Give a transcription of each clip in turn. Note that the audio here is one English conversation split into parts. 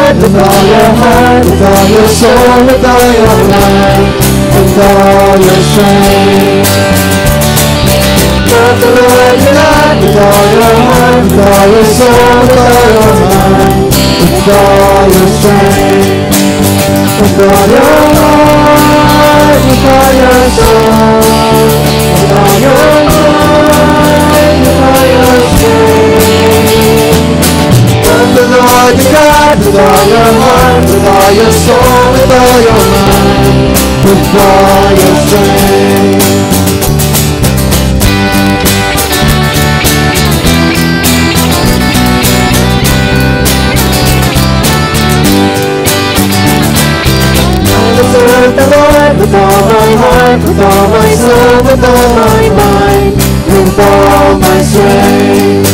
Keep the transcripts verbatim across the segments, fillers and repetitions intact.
Lord with all your heart, with all your soul, with all your might, with all your strength. Love the Lord your God with all your heart, with all your soul, with all your mind, with all your strength. With all your heart, with all your soul, with all your mind, with all your strength. Love the Lord your God with all your heart, with all your soul, with all your mind, with all your strength. Serve the Lord with all my heart, with all my soul, with all my mind, with all my strength.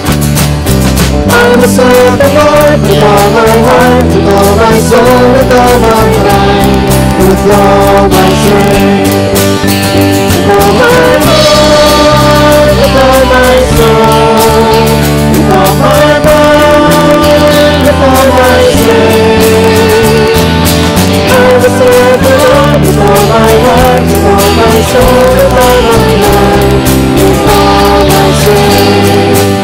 I will serve the Lord with all my heart, with all my soul, with all my mind, with all my strength. With all my heart, with all my soul, with all my mind, with all my strength. I will serve the Lord with all my heart, with all my soul, with all my mind, with all my strength.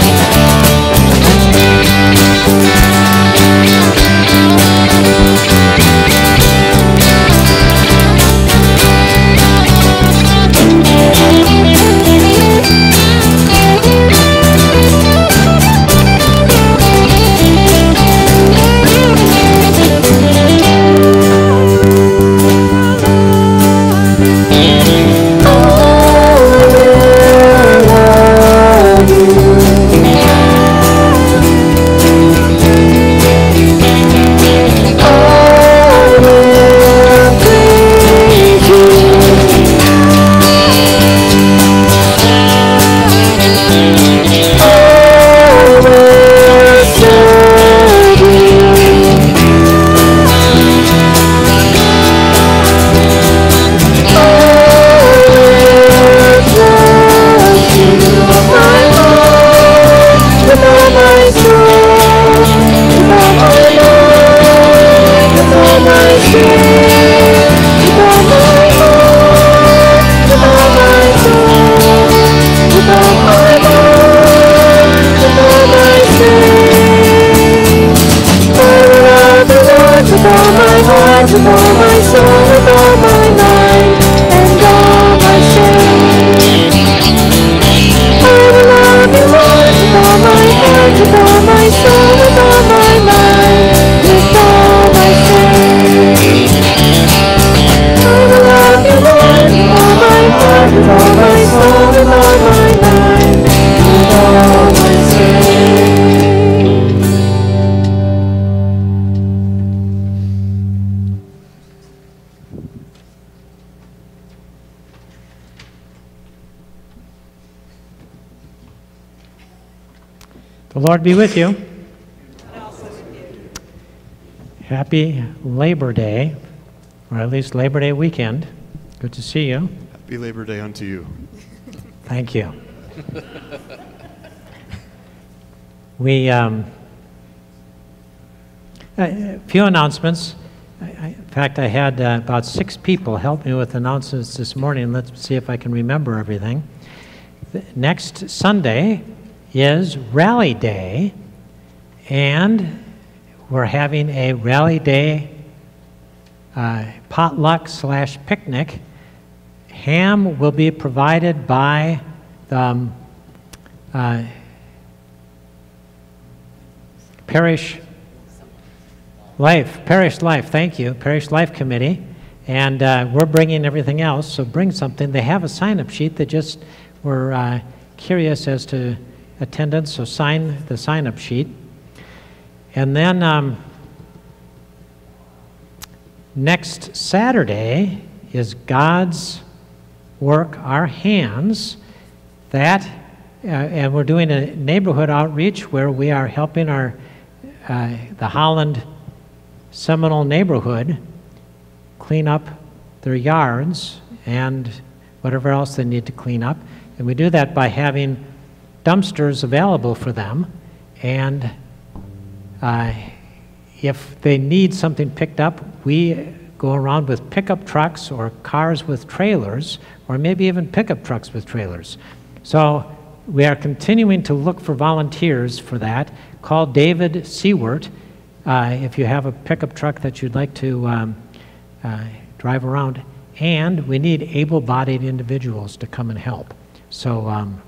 The Lord be with you. Happy Labor Day, or at least Labor Day weekend. Good to see you. Happy Labor Day unto you. Thank you. we, um, a few announcements. I, I, in fact, I had uh, about six people help me with announcements this morning. Let's see if I can remember everything. The next Sunday is Rally Day, and we're having a Rally Day uh, potluck slash picnic. Ham will be provided by the um, uh, Parish Life, Parish Life, thank you, Parish Life Committee, and uh, we're bringing everything else, so bring something. They have a sign-up sheet. They just were uh, curious as to attendance, so sign the sign-up sheet. And then um, next Saturday is God's Work, Our Hands. That, uh, and we're doing a neighborhood outreach where we are helping our uh, the Holland Seminole neighborhood clean up their yards and whatever else they need to clean up. And we do that by having dumpsters available for them and uh, if they need something picked up, we go around with pickup trucks or cars with trailers, or maybe even pickup trucks with trailers. So we are continuing to look for volunteers for that. Call David Seward uh, if you have a pickup truck that you'd like to um, uh, drive around. And we need able-bodied individuals to come and help. So um,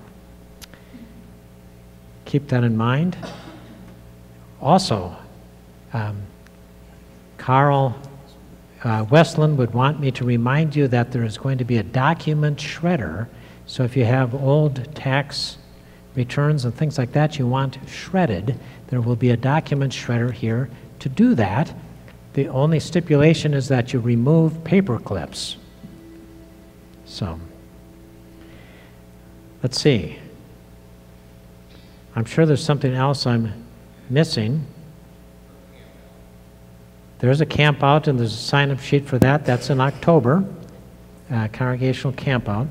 keep that in mind. Also, um, Carl uh, Westland would want me to remind you that there is going to be a document shredder. So if you have old tax returns and things like that you want shredded, there will be a document shredder here to do that. The only stipulation is that you remove paper clips. So, let's see. I'm sure there's something else I'm missing. There's a camp out and there's a sign-up sheet for that. That's in October, uh, congregational camp out.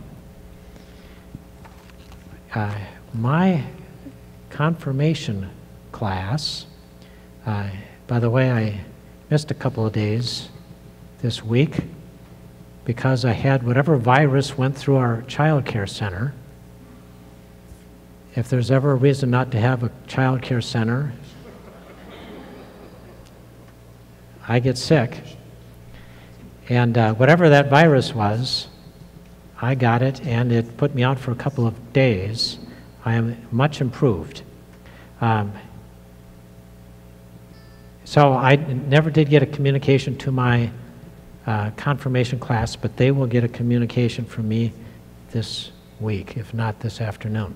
Uh, my confirmation class, uh, by the way, I missed a couple of days this week because I had whatever virus went through our child care center. If there's ever a reason not to have a child care center, I get sick. And uh, whatever that virus was, I got it, and it put me out for a couple of days. I am much improved. Um, so I never did get a communication to my uh, confirmation class, but they will get a communication from me this week, if not this afternoon.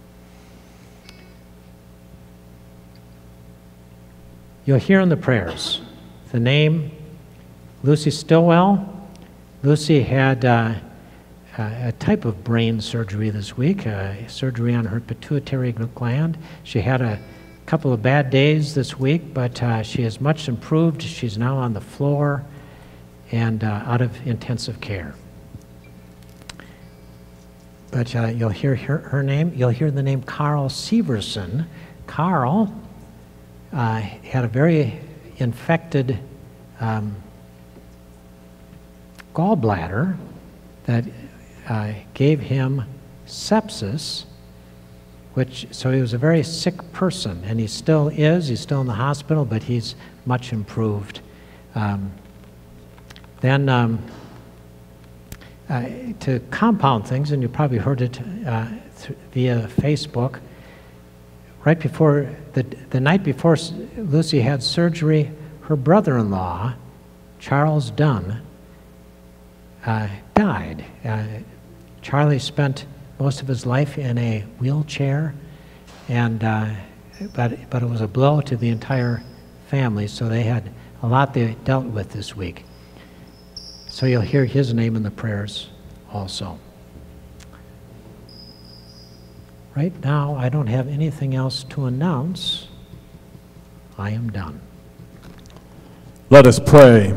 You'll hear in the prayers the name Lucy Stillwell. Lucy had uh, a type of brain surgery this week, uh, surgery on her pituitary gland. She had a couple of bad days this week, but uh, she is much improved. She's now on the floor and uh, out of intensive care. But uh, you'll hear her, her name. You'll hear the name Carl Severson. Carl uh, had a very infected um, gallbladder that uh, gave him sepsis, which, so he was a very sick person, and he still is. He's still in the hospital, but he's much improved. Um, then um, uh, to compound things, and you probably heard it uh, via Facebook, right before, the, the night before Lucy had surgery, her brother-in-law, Charles Dunn, uh, died. Uh, Charlie spent most of his life in a wheelchair, and uh, but, but it was a blow to the entire family, so they had a lot they dealt with this week. So you'll hear his name in the prayers also. Right now, I don't have anything else to announce. I am done. Let us pray.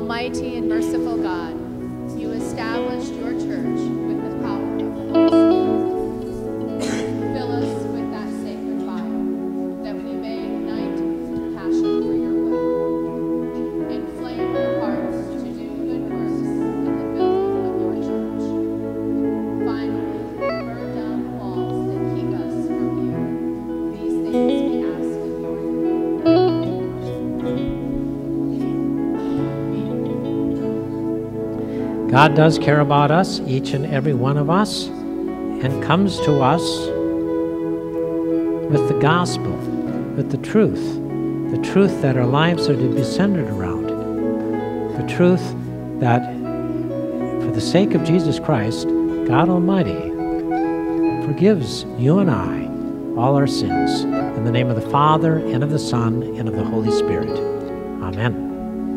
Almighty and merciful God, you established your church with the power of the Holy Spirit. Fill us with that sacred fire, that we may ignite passion for your will. Inflame our hearts to do good works in the building of your church. Finally, burn down the walls that keep us from you. These things we ask in your name. God does care about us, each and every one of us, and comes to us with the gospel, with the truth, the truth that our lives are to be centered around, the truth that for the sake of Jesus Christ, God Almighty forgives you and I all our sins. In the name of the Father, and of the Son, and of the Holy Spirit. Amen.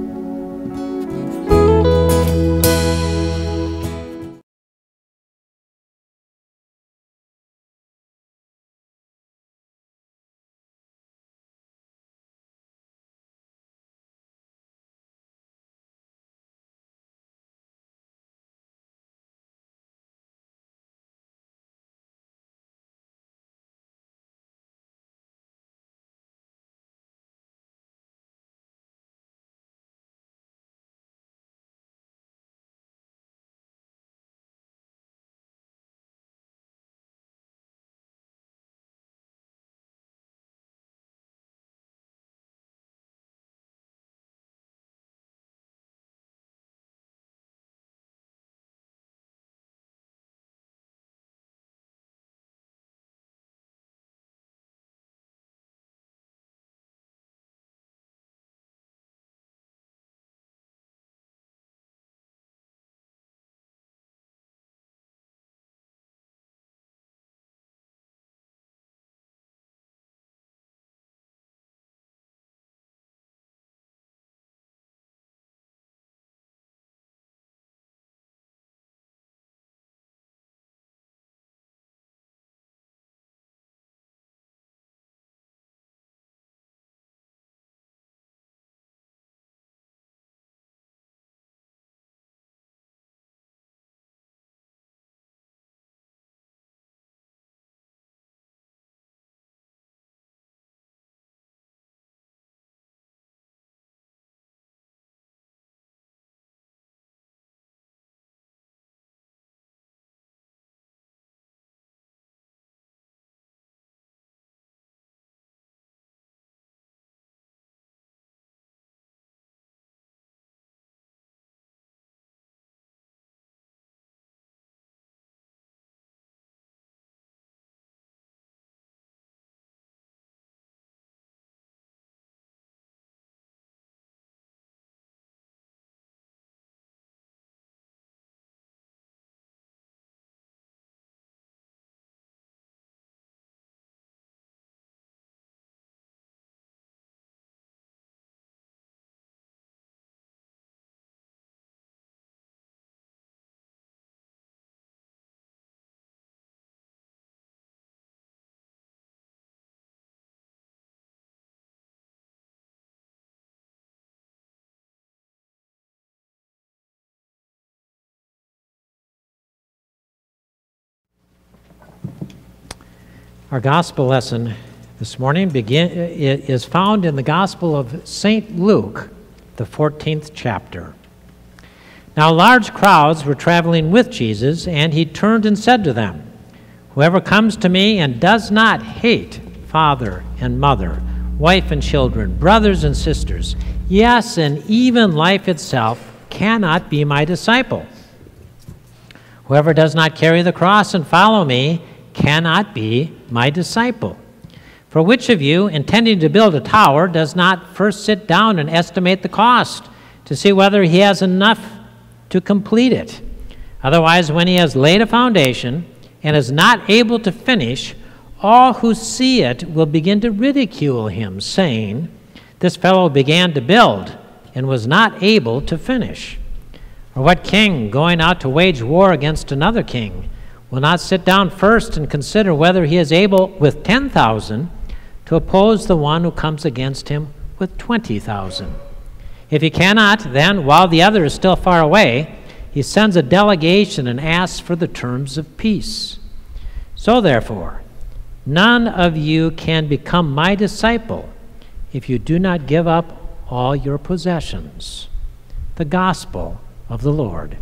Our gospel lesson this morning begin, is found in the Gospel of Saint Luke, the fourteenth chapter. Now large crowds were traveling with Jesus, and he turned and said to them, "Whoever comes to me and does not hate father and mother, wife and children, brothers and sisters, yes, and even life itself, cannot be my disciple. Whoever does not carry the cross and follow me cannot be my disciple. For which of you, intending to build a tower, does not first sit down and estimate the cost to see whether he has enough to complete it? Otherwise, when he has laid a foundation and is not able to finish, all who see it will begin to ridicule him, saying, 'This fellow began to build and was not able to finish.' Or what king, going out to wage war against another king, will not sit down first and consider whether he is able with ten thousand to oppose the one who comes against him with twenty thousand? If he cannot, then, while the other is still far away, he sends a delegation and asks for the terms of peace. So therefore, none of you can become my disciple if you do not give up all your possessions. The gospel of the Lord.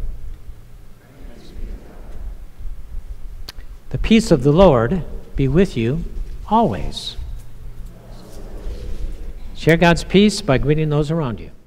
The peace of the Lord be with you always. Share God's peace by greeting those around you.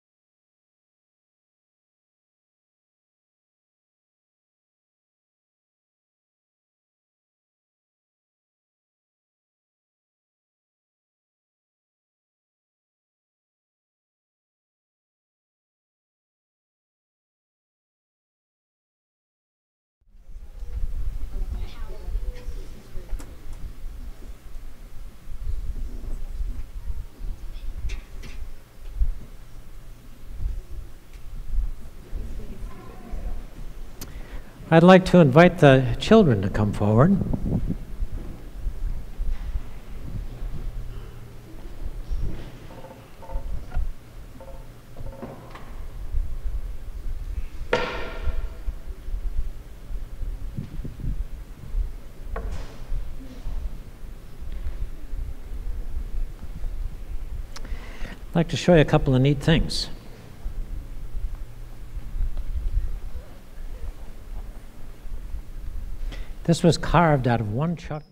I'd like to invite the children to come forward. I'd like to show you a couple of neat things. This was carved out of one chuck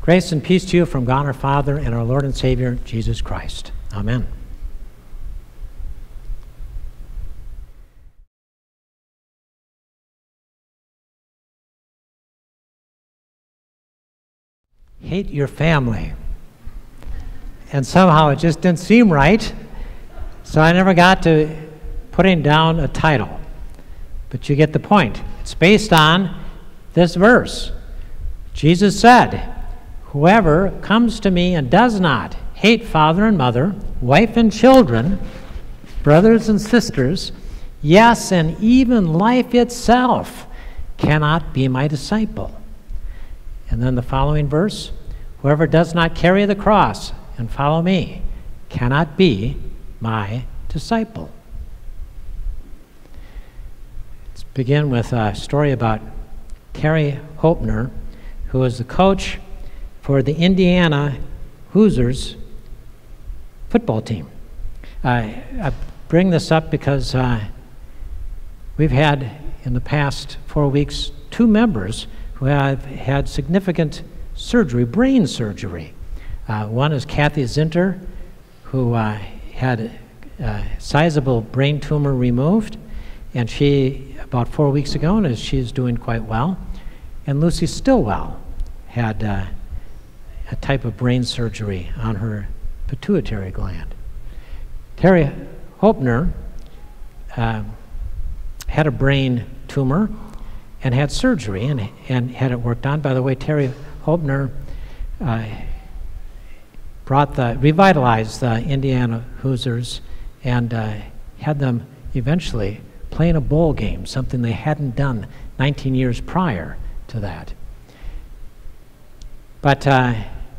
Grace and peace to you from God our Father and our Lord and Savior, Jesus Christ. Amen. Hate your family. And somehow it just didn't seem right, so I never got to putting down a title. But you get the point. It's based on this verse. Jesus said, "Whoever comes to me and does not hate father and mother, wife and children, brothers and sisters, yes, and even life itself, cannot be my disciple." And then the following verse, "Whoever does not carry the cross and follow me cannot be my disciple." Let's begin with a story about Terry Hopner, who was the coach for the Indiana Hoosiers football team. Uh, I bring this up because uh, we've had in the past four weeks two members who have had significant surgery, brain surgery. Uh, one is Kathy Zinter, who uh, had a, a sizable brain tumor removed, and she, about four weeks ago, and she's doing quite well. And Lucy Stillwell had uh, a type of brain surgery on her pituitary gland. Terry Hopner uh, had a brain tumor and had surgery and, and had it worked on. By the way, Terry Hopner uh, brought the, revitalized the Indiana Hoosiers and uh, had them eventually play in a bowl game, something they hadn't done nineteen years prior to that. But uh,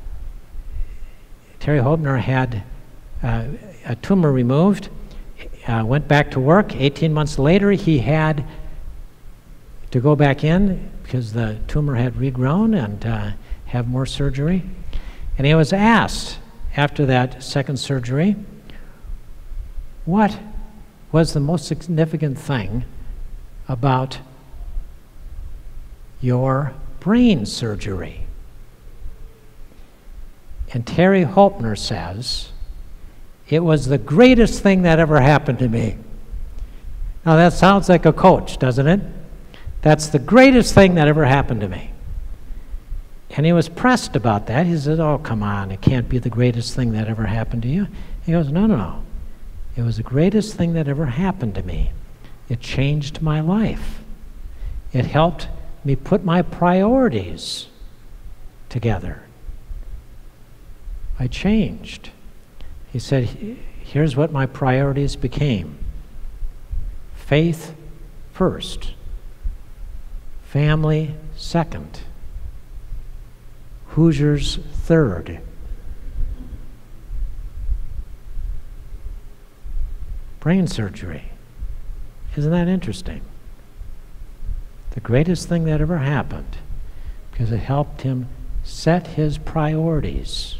Terry Hopner had uh, a tumor removed, uh, went back to work. eighteen months later, he had to go back in because the tumor had regrown and uh, have more surgery. And he was asked after that second surgery, what was the most significant thing about your brain surgery? And Terry Hopner says, "It was the greatest thing that ever happened to me." Now that sounds like a coach, doesn't it? That's the greatest thing that ever happened to me. And he was pressed about that. He said, "Oh, come on, it can't be the greatest thing that ever happened to you." He goes, "No, no, no. It was the greatest thing that ever happened to me. It changed my life. It helped me put my priorities together. I changed." He said, "Here's what my priorities became. Faith first. Family second. Hoosiers third. Brain surgery. Isn't that interesting? The greatest thing that ever happened because it helped him set his priorities.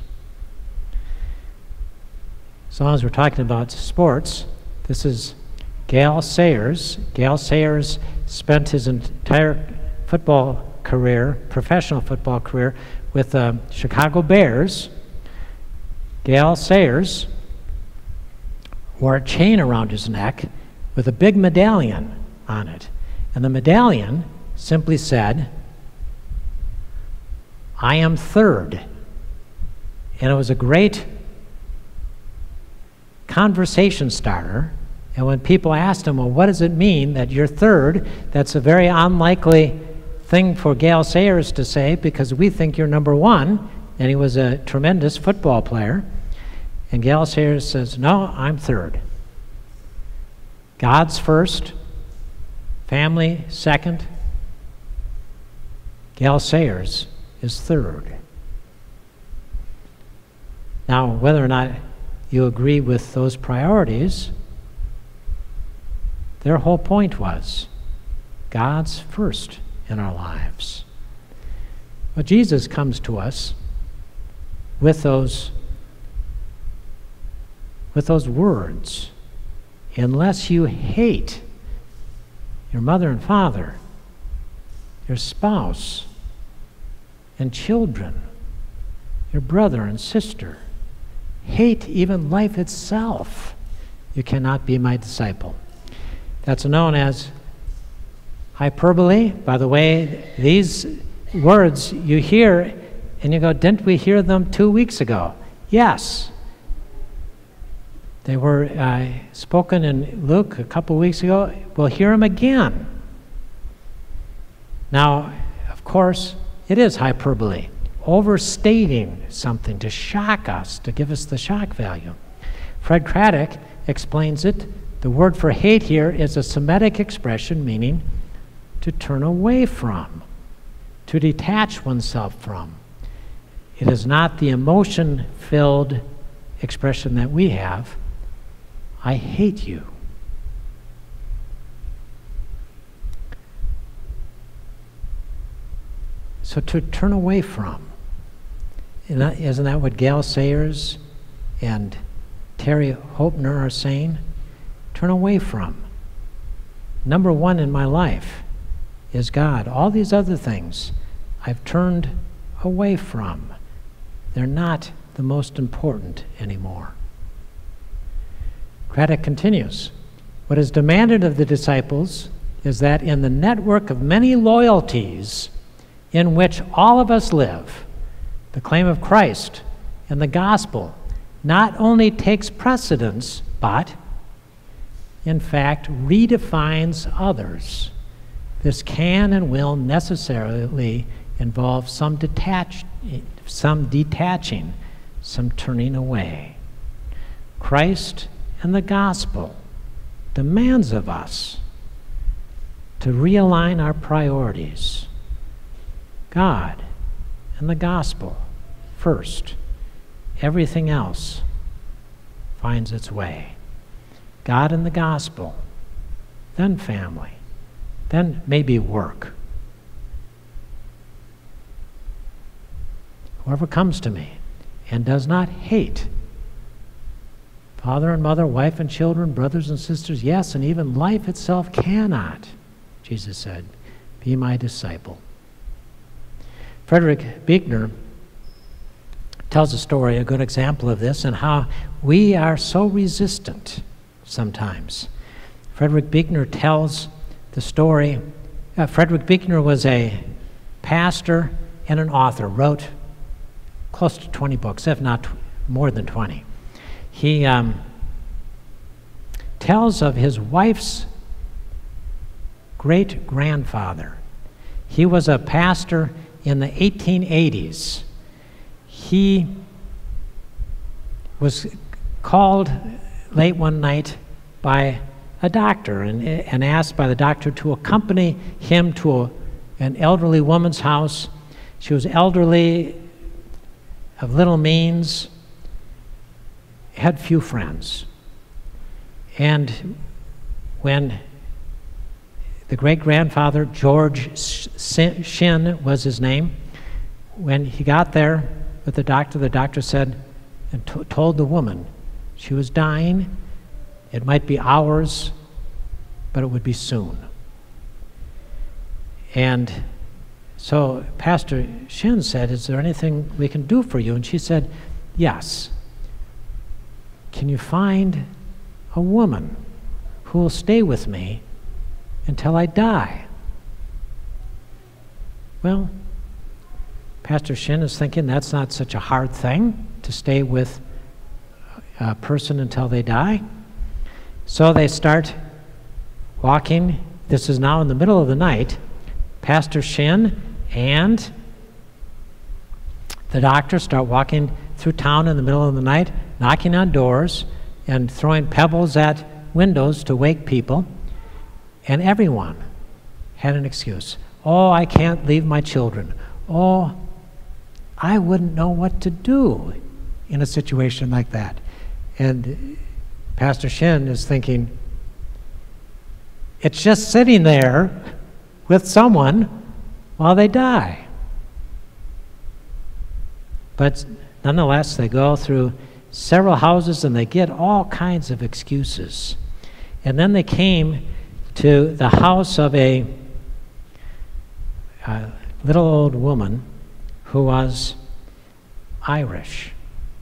As long as we're talking about sports, this is Gale Sayers. Gale Sayers spent his entire football career, professional football career, with the Chicago Bears. Gale Sayers wore a chain around his neck with a big medallion on it. And the medallion simply said, "I am third." And it was a great conversation starter. And when people asked him, "Well, what does it mean that you're third?" That's a very unlikely thing for Gale Sayers to say because we think you're number one. And he was a tremendous football player. And Gale Sayers says, "No, I'm third. God's first, family second. Gale Sayers is third." Now, whether or not you agree with those priorities, their whole point was God's first in our lives. Well, Jesus comes to us with those with those words. Unless you hate your mother and father, your spouse, and children, your brother and sister, hate even life itself, you cannot be my disciple. That's known as hyperbole. By the way, these words you hear and you go, didn't we hear them two weeks ago? Yes. They were uh, spoken in Luke a couple weeks ago. We'll hear them again. Now, of course, it is hyperbole, overstating something to shock us, to give us the shock value. Fred Craddock explains it. The word for hate here is a Semitic expression meaning to turn away from, to detach oneself from. It is not the emotion-filled expression that we have. I hate you. So to turn away from. Isn't that what Gail Sayers and Terry Hopner are saying? Turn away from. Number one in my life is God. All these other things I've turned away from. They're not the most important anymore. Craddock continues, what is demanded of the disciples is that in the network of many loyalties in which all of us live, the claim of Christ and the gospel not only takes precedence, but, in fact, redefines others. This can and will necessarily involve some detach, some detaching, some turning away. Christ and the gospel demands of us to realign our priorities. God and the gospel first. Everything else finds its way. God and the gospel, then family, then maybe work. Whoever comes to me and does not hate father and mother, wife and children, brothers and sisters, yes, and even life itself cannot, Jesus said, be my disciple. Frederick Buechner tells a story, a good example of this, and how we are so resistant sometimes. Frederick Buechner tells the story. Uh, Frederick Buechner was a pastor and an author, wrote close to twenty books, if not more than twenty. He um, tells of his wife's great-grandfather. He was a pastor in the eighteen eighties. He was called late one night by a doctor and, and asked by the doctor to accompany him to a, an elderly woman's house. She was elderly, of little means, had few friends. And when the great-grandfather, George Shin was his name, when he got there with the doctor, the doctor said and t- told the woman she was dying. It might be hours, but it would be soon. And so Pastor Shin said, is there anything we can do for you? And she said, yes. Can you find a woman who will stay with me until I die? Well, Pastor Shin is thinking that's not such a hard thing to stay with a person until they die. So they start walking. This is now in the middle of the night. Pastor Shin and the doctor start walking through town in the middle of the night, knocking on doors and throwing pebbles at windows to wake people. And everyone had an excuse. Oh, I can't leave my children. Oh, I wouldn't know what to do in a situation like that. And Pastor Shin is thinking, it's just sitting there with someone while they die. But nonetheless, they go through several houses and they get all kinds of excuses. And then they came to the house of a, a little old woman who was Irish.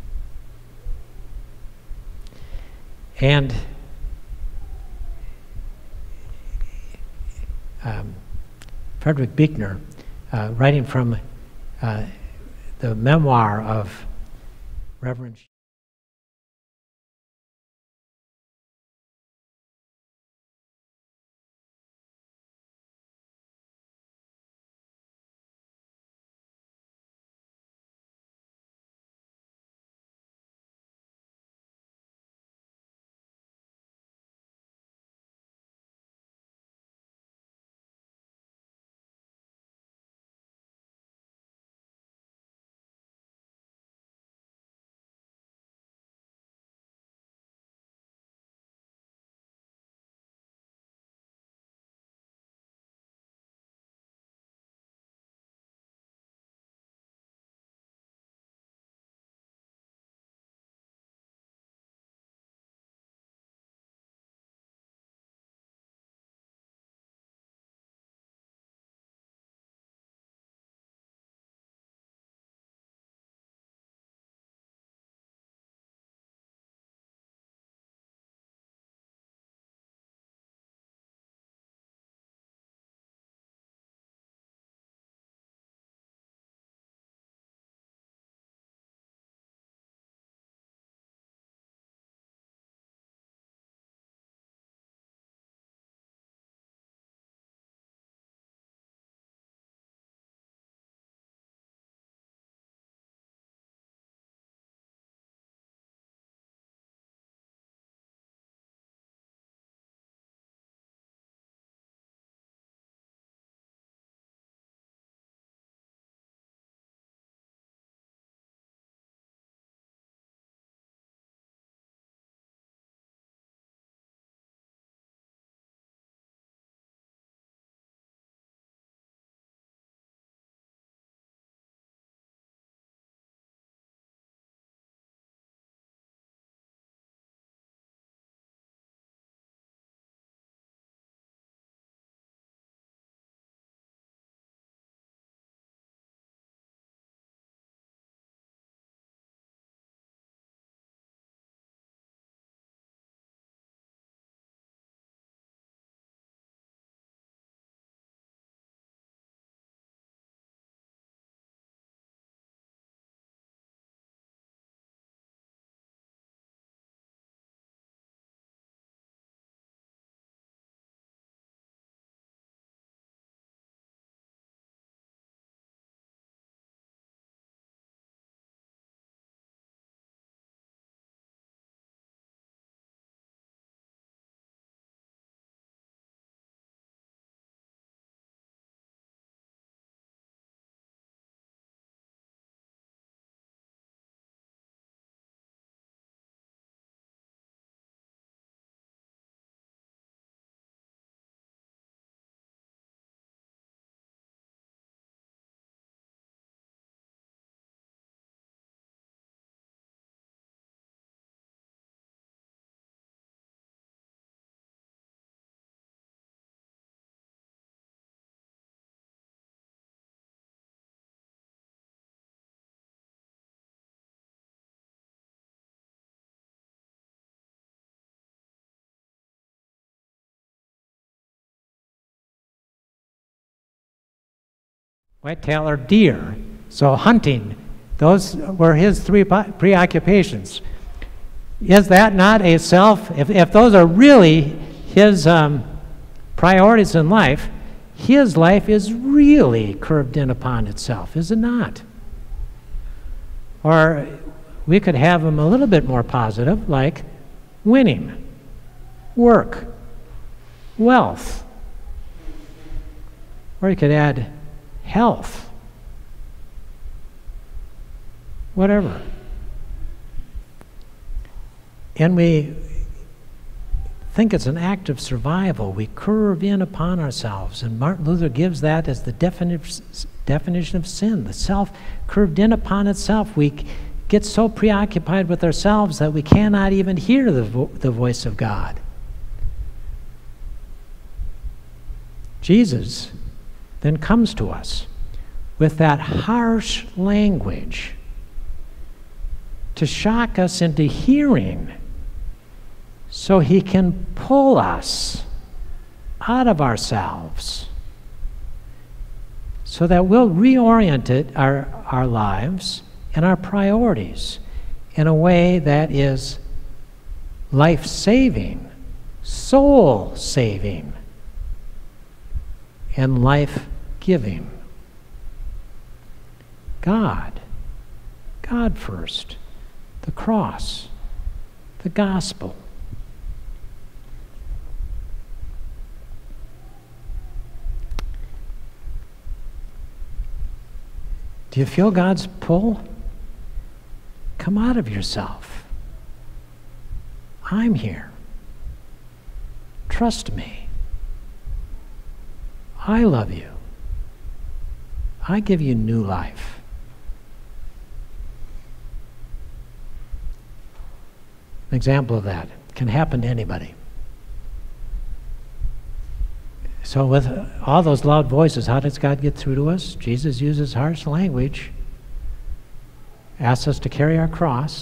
And um, Frederick Buechner, uh, writing from uh, the memoir of Reverend whitetail or deer. So hunting, those were his three preoccupations. Is that not a self? If, if those are really his um, priorities in life, his life is really curved in upon itself, is it not? Or we could have them a little bit more positive, like winning, work, wealth. Or you could add health, whatever. And we think it's an act of survival. We curve in upon ourselves. And Martin Luther gives that as the defini- definition of sin. The self curved in upon itself. We get so preoccupied with ourselves that we cannot even hear the, vo- the voice of God. Jesus then comes to us with that harsh language to shock us into hearing so he can pull us out of ourselves so that we'll reorient it, our, our lives and our priorities in a way that is life-saving, soul-saving, and life-giving. God. God first. The cross. The gospel. Do you feel God's pull? Come out of yourself. I'm here. Trust me. I love you. I give you new life. An example of that can happen to anybody. So with all those loud voices, how does God get through to us? Jesus uses harsh language, asks us to carry our cross.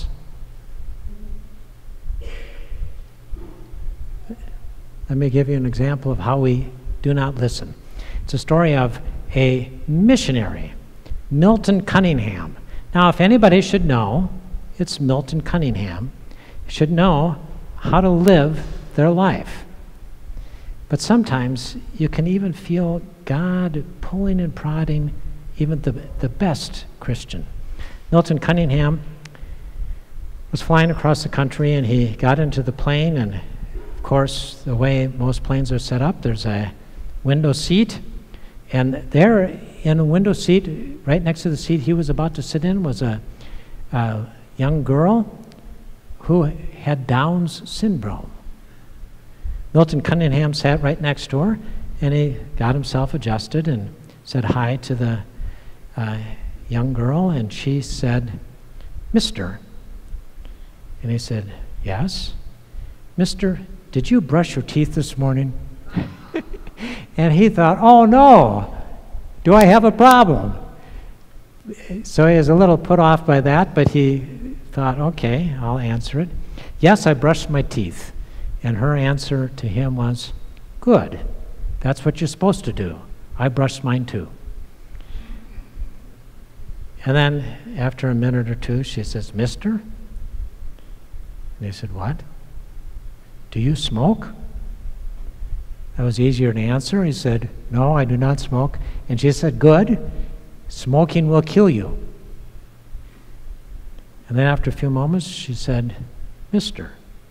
Let me give you an example of how we do not listen. It's a story of a missionary, Milton Cunningham. Now, if anybody should know, it's Milton Cunningham. Should know how to live their life. But sometimes you can even feel God pulling and prodding even the, the best Christian. Milton Cunningham was flying across the country, and he got into the plane, and of course, the way most planes are set up, there's a window seat, and there in a window seat, right next to the seat he was about to sit in, was a, a young girl who had Down's syndrome. Milton Cunningham sat right next to her, and he got himself adjusted and said hi to the uh, young girl, and she said, "Mister." And he said, "Yes." "Mister, did you brush your teeth this morning?" And he thought, "Oh no, do I have a problem?" So he was a little put off by that, but he thought, okay, I'll answer it. "Yes, I brushed my teeth." And her answer to him was, "Good. That's what you're supposed to do. I brushed mine too." And then after a minute or two, she says, "Mister?" And he said, "What? Do you smoke?" That was easier to answer. He said, "No, I do not smoke." And she said, "Good. Smoking will kill you." And then after a few moments, she said, "Mister?"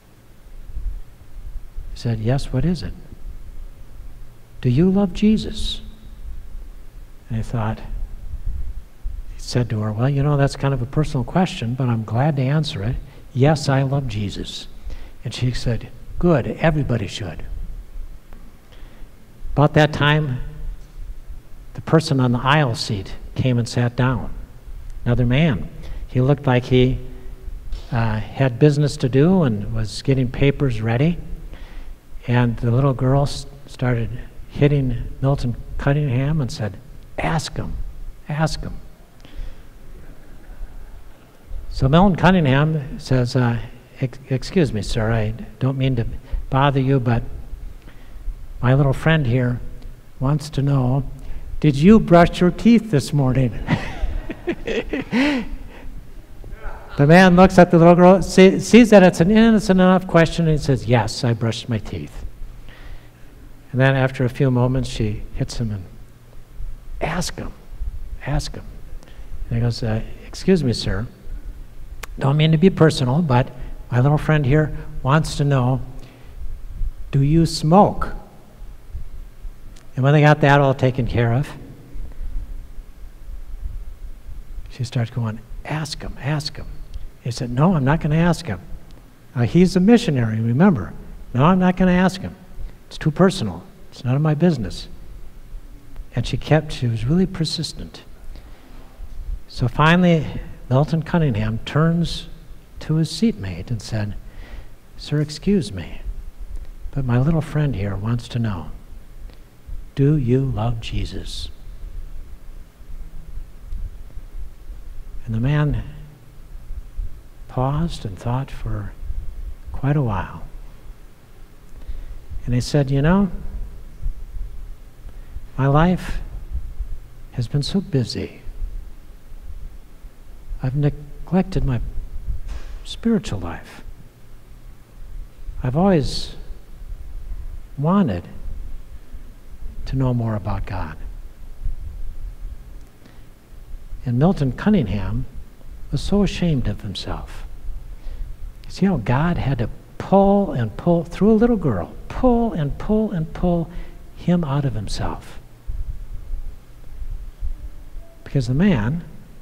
He said, "Yes, what is it?" "Do you love Jesus?" And I thought, he said to her, "Well, you know, that's kind of a personal question, but I'm glad to answer it. Yes, I love Jesus." And she said, "Good, everybody should." About that time, the person on the aisle seat came and sat down. Another man. He looked like he uh, had business to do and was getting papers ready. And the little girl s- started hitting Milton Cunningham and said, "Ask him, ask him." So Milton Cunningham says, uh, Ex- excuse me, sir, I don't mean to bother you, but my little friend here wants to know, did you brush your teeth this morning? The man looks at the little girl, see, sees that it's an innocent enough question, and he says, "Yes, I brushed my teeth." And then after a few moments, she hits him and, "Ask him, ask him." And he goes, uh, "Excuse me, sir, don't mean to be personal, but my little friend here wants to know, do you smoke?" And when they got that all taken care of, she starts going, "Ask him, ask him." He said, "No, I'm not going to ask him. Uh, he's a missionary, remember. No, I'm not going to ask him. It's too personal. It's none of my business." And she kept, she was really persistent. So finally, Milton Cunningham turns to his seatmate and said, "Sir, excuse me, but my little friend here wants to know, do you love Jesus?" And the man paused and thought for quite a while. And he said, you know, my life has been so busy. I've neglected my spiritual life. I've always wanted to know more about God. And Milton Cunningham was so ashamed of himself. You see how God had to pull and pull, through a little girl, pull and pull and pull him out of himself. Because the man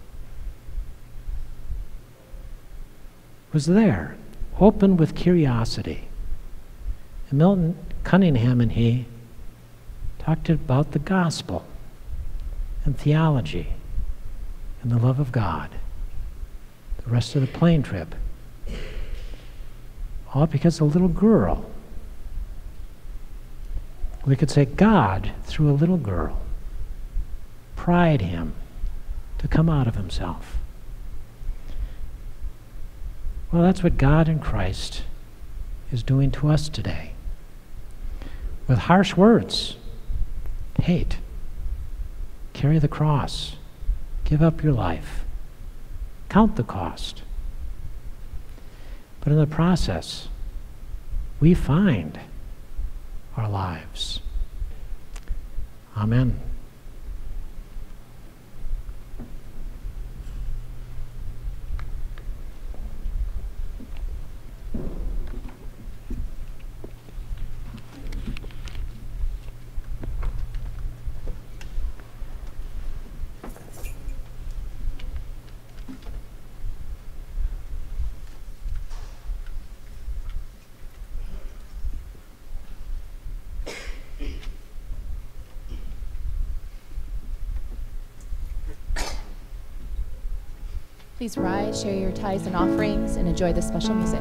was there, open with curiosity. And Milton Cunningham and he talked about the gospel and theology and the love of God. The rest of the plane trip. All because a little girl. We could say God, through a little girl, pried him to come out of himself. Well, that's what God in Christ is doing to us today. With harsh words, hate, carry the cross, give up your life, count the cost. But in the process, we find our lives. Amen. Please rise, share your tithes and offerings, and enjoy this special music.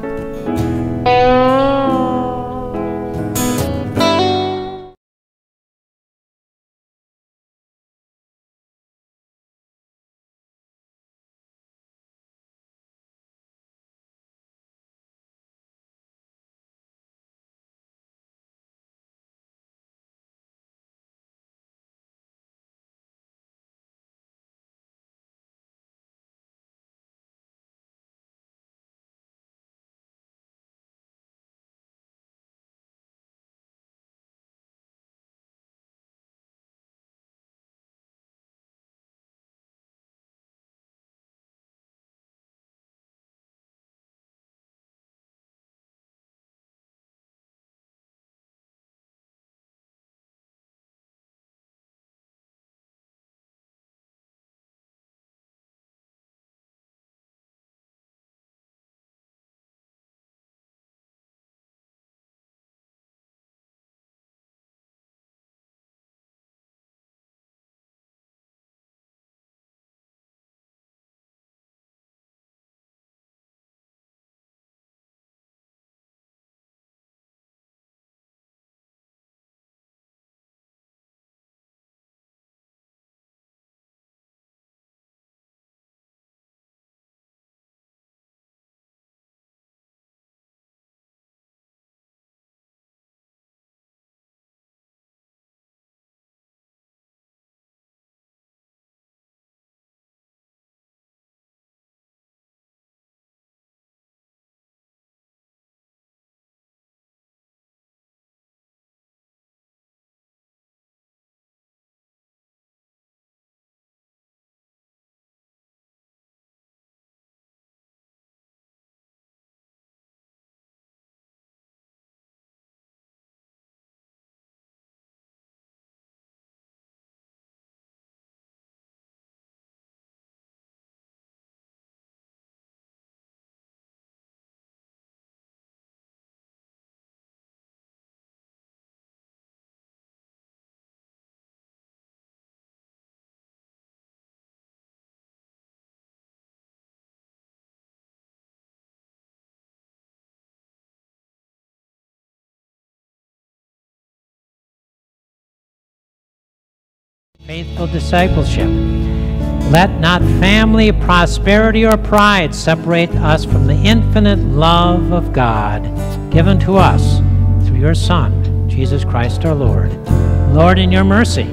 Faithful discipleship. Let not family, prosperity, or pride separate us from the infinite love of God given to us through your Son, Jesus Christ our Lord. Lord, in your mercy,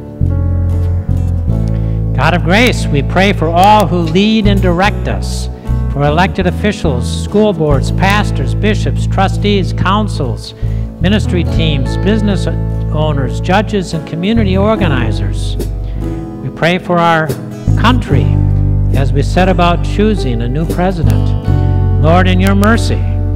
God of grace, we pray for all who lead and direct us, for elected officials, school boards, pastors, bishops, trustees, councils, ministry teams, business owners, judges, and community organizers. We pray for our country as we set about choosing a new president. Lord, in your mercy,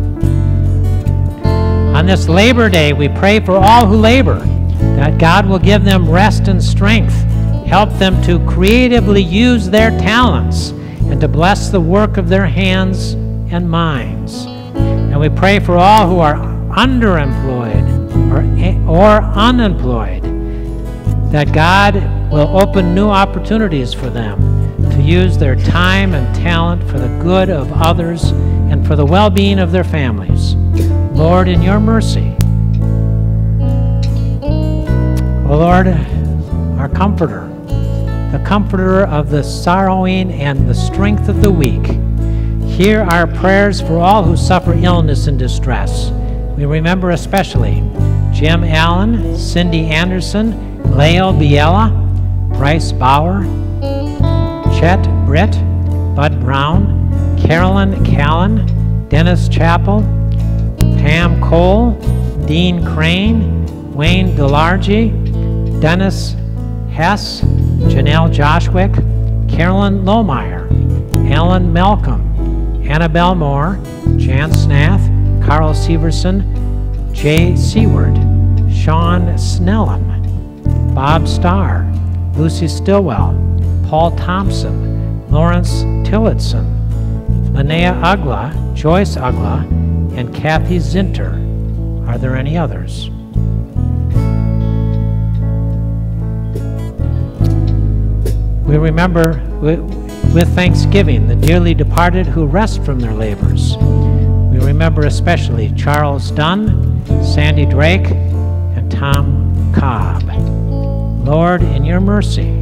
on this Labor Day, we pray for all who labor, that God will give them rest and strength, help them to creatively use their talents, and to bless the work of their hands and minds. And we pray for all who are underemployed or, or unemployed, that God will open new opportunities for them to use their time and talent for the good of others and for the well-being of their families. Lord, in your mercy. O Lord, our comforter, the comforter of the sorrowing and the strength of the weak, hear our prayers for all who suffer illness and distress. We remember especially Jim Allen, Cindy Anderson, Lael Biela, Bryce Bauer, Chet Britt, Bud Brown, Carolyn Callan, Dennis Chappell, Pam Cole, Dean Crane, Wayne Delargy, Dennis Hess, Janelle Joshwick, Carolyn Lohmeyer, Alan Malcolm, Annabelle Moore, Jan Snath, Carl Severson, Jay Seward, Sean Snellem, Bob Starr, Lucy Stillwell, Paul Thompson, Lawrence Tillotson, Linnea Ugla, Joyce Ugla, and Kathy Zinter. Are there any others? We remember with thanksgiving the dearly departed who rest from their labors. We remember especially Charles Dunn, Sandy Drake, and Tom Cobb. Lord, in your mercy,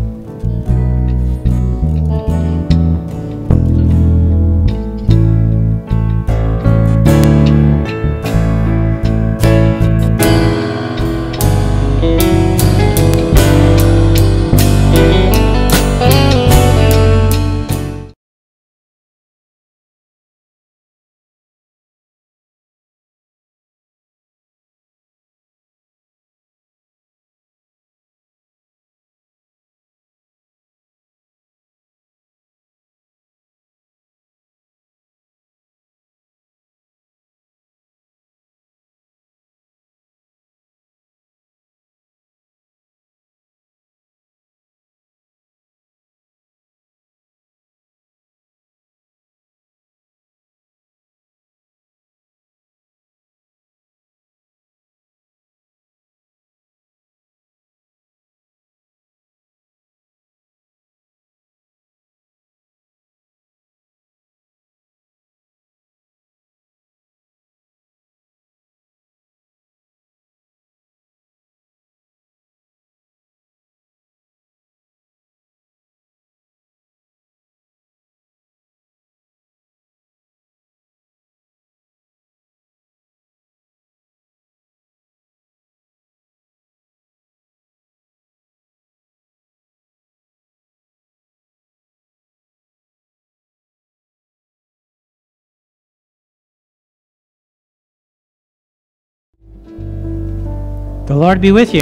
the Lord be with you.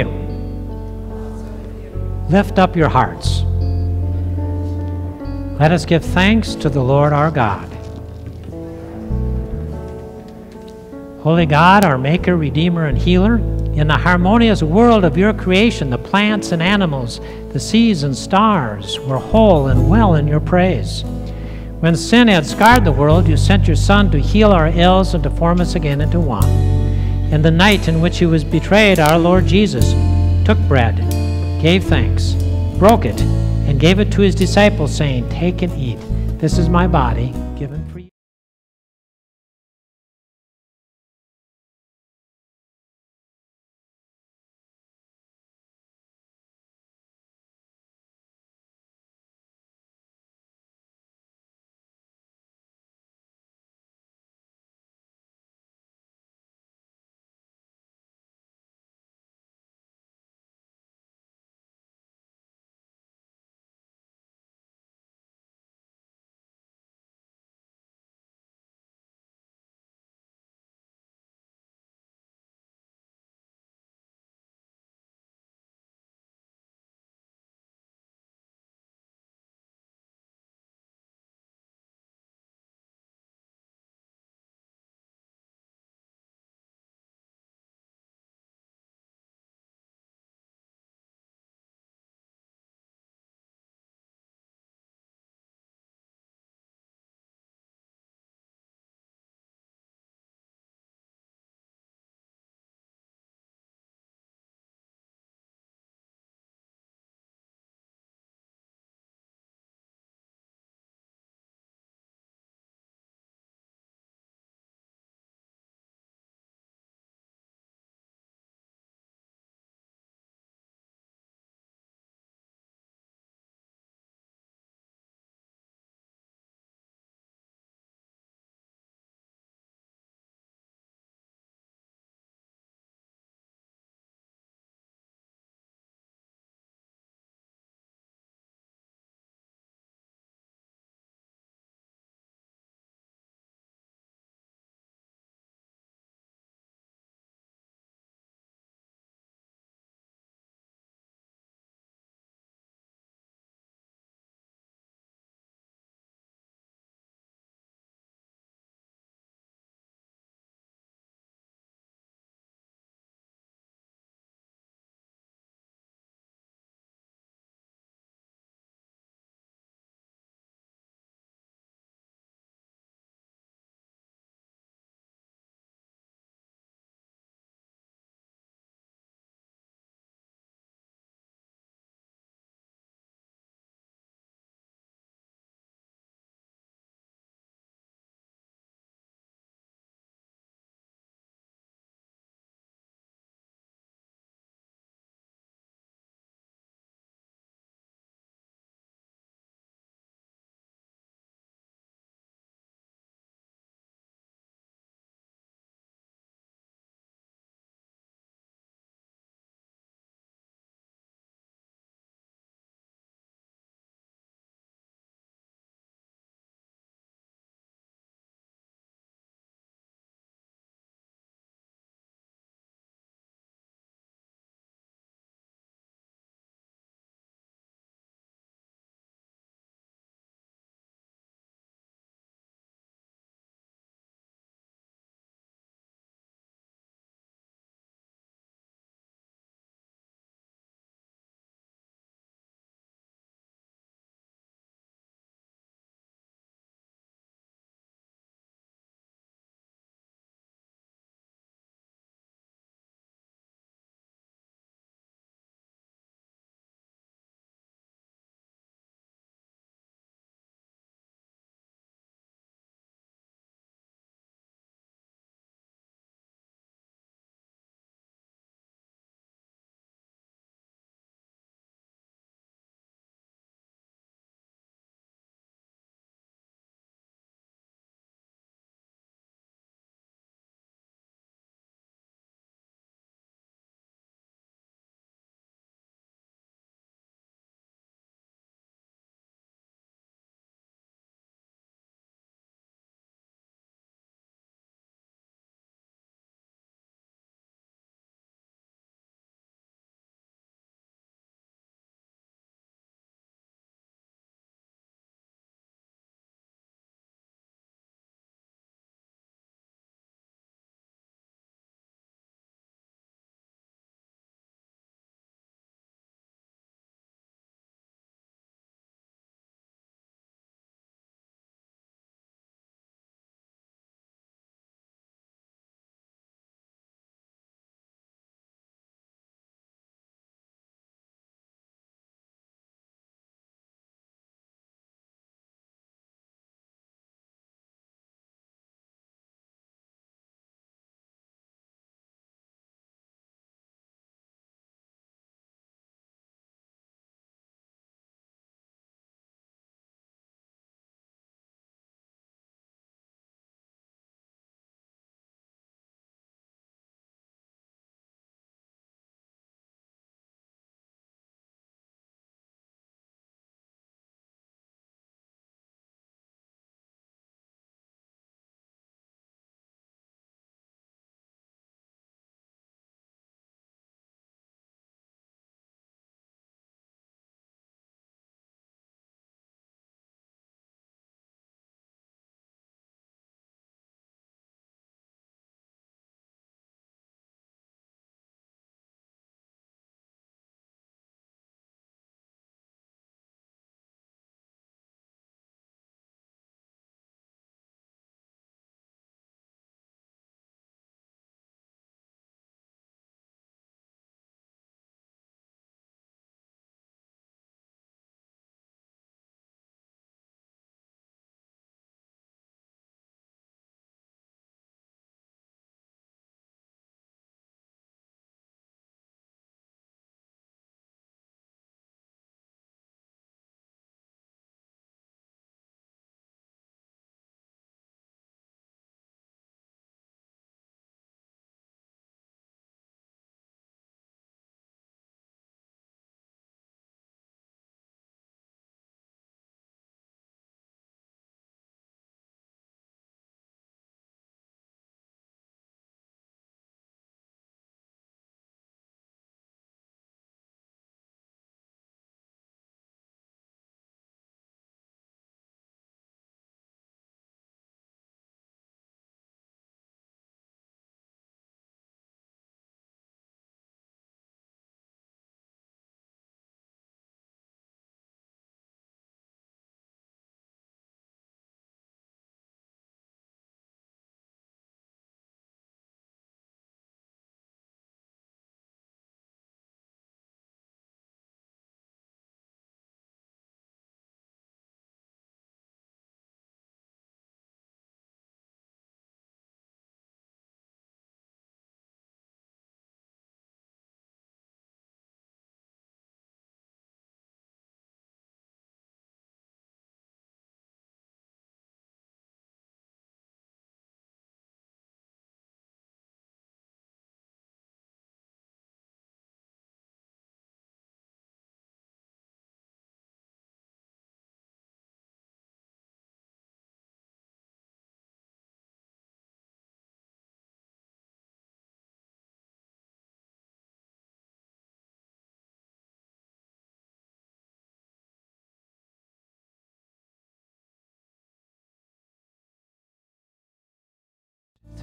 Lift up your hearts. Let us give thanks to the Lord our God. Holy God, our Maker, Redeemer, and Healer, in the harmonious world of your creation, the plants and animals, the seas and stars were whole and well in your praise. When sin had scarred the world, you sent your Son to heal our ills and to form us again into one. In the night in which he was betrayed, our Lord Jesus took bread, gave thanks, broke it, and gave it to his disciples, saying, "Take and eat. This is my body given for you."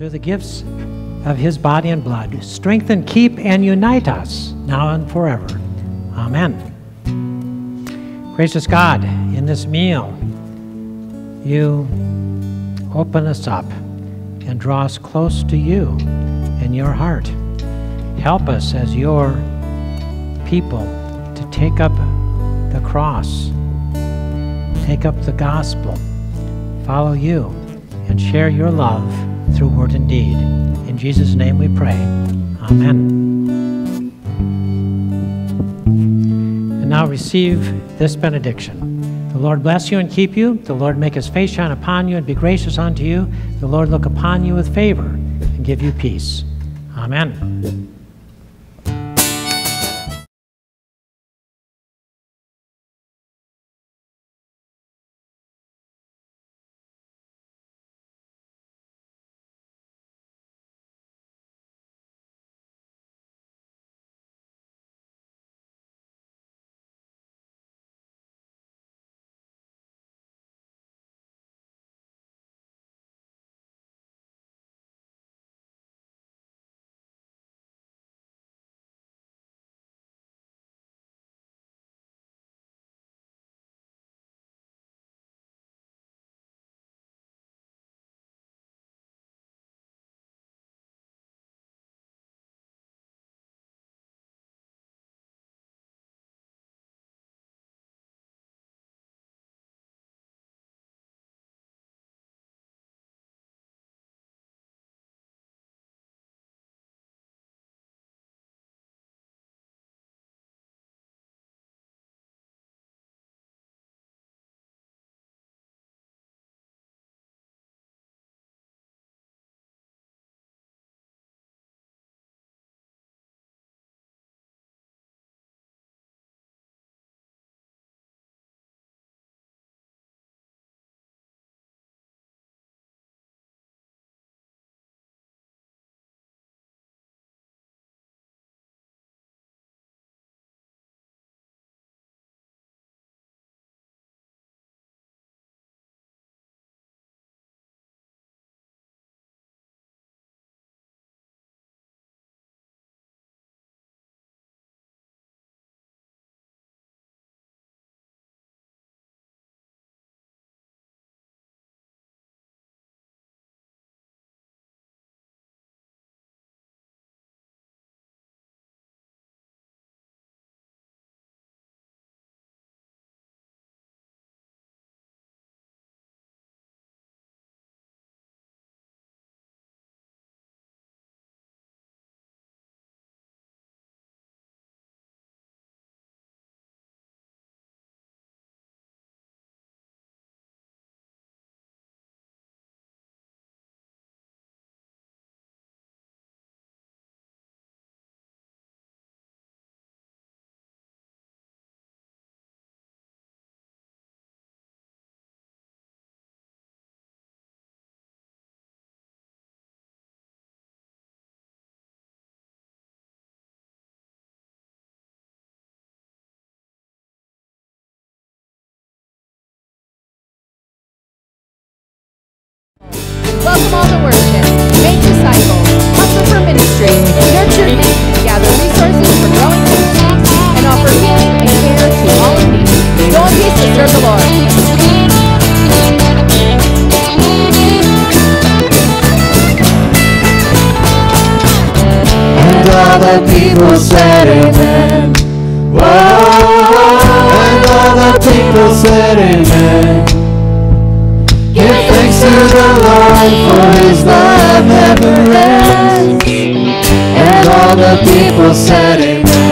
through the gifts of his body and blood, strengthen, keep, and unite us now and forever. Amen. Gracious God, in this meal, you open us up and draw us close to you in your heart. Help us as your people to take up the cross, take up the gospel, follow you, and share your love through word and deed. In Jesus' name we pray. Amen. And now receive this benediction. The Lord bless you and keep you. The Lord make his face shine upon you and be gracious unto you. The Lord look upon you with favor and give you peace. Amen. Welcome all to worship. Make disciples. Hustle for ministry. Nurture youth. Gather resources for growing ministries. And offer healing and care to all in need. Go in peace to serve the Lord. And all the people said amen. Whoa. And all the people said amen. Give thanks to the Lord, for his love never ends. And all the people said amen.